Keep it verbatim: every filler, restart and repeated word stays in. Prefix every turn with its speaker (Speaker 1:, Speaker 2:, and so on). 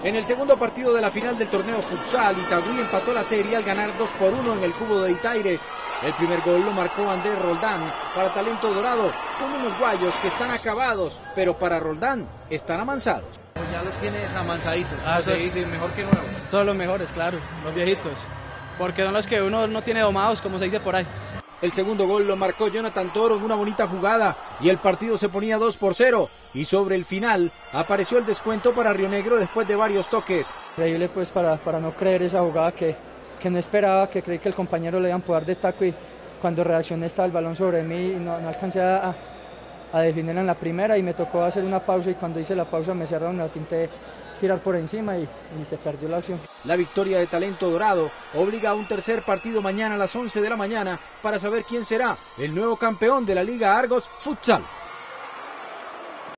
Speaker 1: En el segundo partido de la final del torneo futsal, Itagüí empató la serie al ganar dos por uno en el Cubo de Itaires. El primer gol lo marcó Andrés Roldán para Talento Dorado, con unos guayos que están acabados, pero para Roldán están amansados.
Speaker 2: Ya los tienes amansaditos,
Speaker 3: ah,
Speaker 2: se dice mejor que nuevos.
Speaker 3: Son los mejores, claro, los viejitos, porque son los que uno no tiene domados, como se dice por ahí.
Speaker 1: El segundo gol lo marcó Jonathan Toro en una bonita jugada y el partido se ponía dos por cero. Y sobre el final apareció el descuento para Río Negro después de varios toques.
Speaker 4: Increíble pues para, para no creer esa jugada que, que no esperaba, que creí que el compañero le iban a poder de taco y cuando reaccioné estaba el balón sobre mí y no, no alcancé a, a definirla en la primera y me tocó hacer una pausa y cuando hice la pausa me cerraron, la tinté tirar por encima y, y se perdió la acción.
Speaker 1: La victoria de Talento Dorado obliga a un tercer partido mañana a las once de la mañana para saber quién será el nuevo campeón de la Liga Argos Futsal.